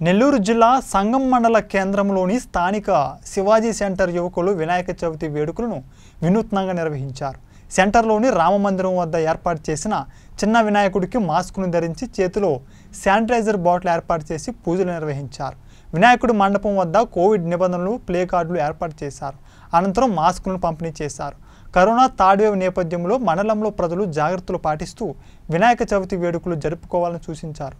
నెల్లూరు జిల్లా సంగం మండల కేంద్రంలోని స్థానిక శివాజీ సెంటర్ యువకులు వినాయక చవితి వేడుకలను వినూత్నంగా నిర్వహించారు. సెంటర్లోని రామమందిరం వద్ద ఏర్పాటు చేసిన చిన్న వినాయకుడికి మాస్కును ధరించి చేతిలో శానిటైజర్ బాటిల్ ఏర్పాటు చేసి పూజలు నిర్వహించారు. వినాయకుడి మండపం వద్ద కోవిడ్ నిబంధనలు ప్లే కార్డులు ఏర్పాటు చేశారు. అనంతరం మాస్కులను పంపిణీ చేశారు. కరోనా థర్డ్ వేవ్ నేపథ్యంలో మండలంలో ప్రజలు జాగ్రత్తలు పాటిస్తూ వినాయక చవితి వేడుకలు జరుపుకోవాలని సూచించారు.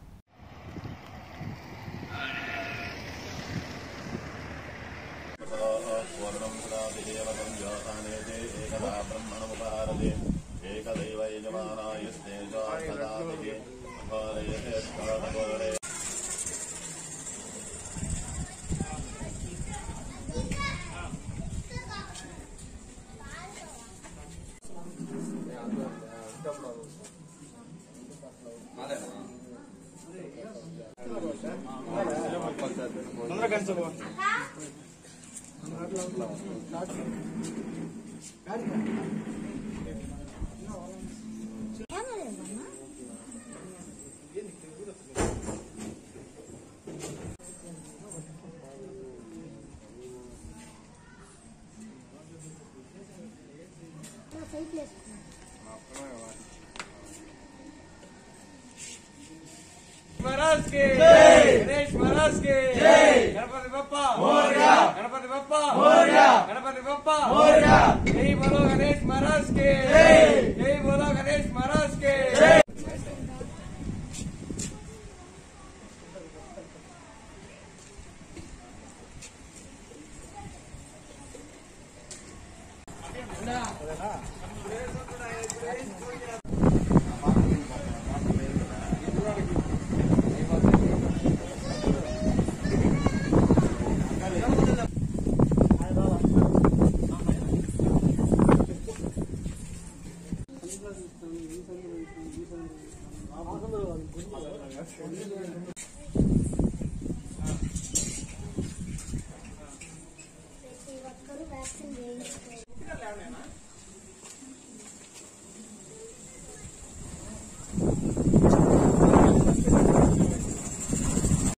महाराज के जय, गणेश महाराज के जय, गणपति बप्पा मोरया, गणपति बप्पा मोरया, गणपति बप्पा मोरया। जय बोलो गणेश महाराज के जय, जय बोलो गणेश महाराज के जय।